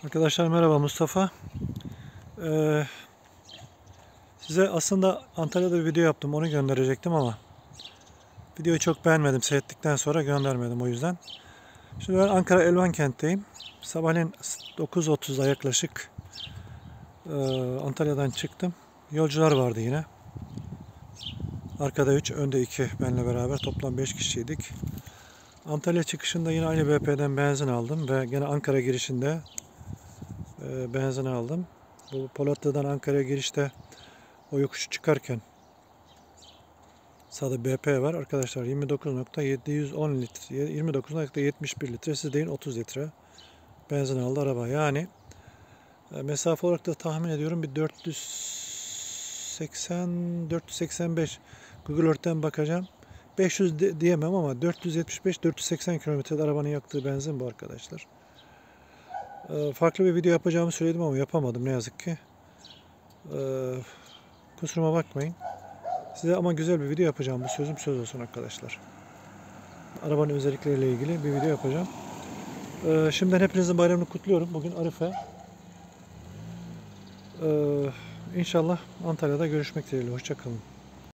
Arkadaşlar merhaba, Mustafa. Ee, Size aslında Antalya'da bir video yaptım, onu gönderecektim ama videoyu çok beğenmedim, seyrettikten sonra göndermedim o yüzden. Şimdi ben Ankara Elvankent'teyim. Sabahleyin 9.30'da yaklaşık Antalya'dan çıktım. Yolcular vardı yine. Arkada 3, önde 2 benle beraber toplam 5 kişiydik. Antalya çıkışında yine aynı BP'den benzin aldım ve gene Ankara girişinde benzin aldım. Bu Polatlı'dan Ankara'ya girişte o yokuşu çıkarken sağda BP var arkadaşlar, 29.710 litre, 29.71 litre, siz deyin 30 litre benzin aldı araba. Yani mesafe olarak da tahmin ediyorum bir 480-485, Google Earth'ten bakacağım. 500 diyemem ama 475-480 kilometrede arabanın yaktığı benzin bu arkadaşlar. Farklı bir video yapacağımı söyledim ama yapamadım ne yazık ki. Kusuruma bakmayın. Size ama güzel bir video yapacağım. Bu sözüm söz olsun arkadaşlar. Arabanın özellikleriyle ilgili bir video yapacağım. Şimdiden hepinizin bayramını kutluyorum. Bugün Arife. İnşallah Antalya'da görüşmek dileğiyle. Hoşça kalın.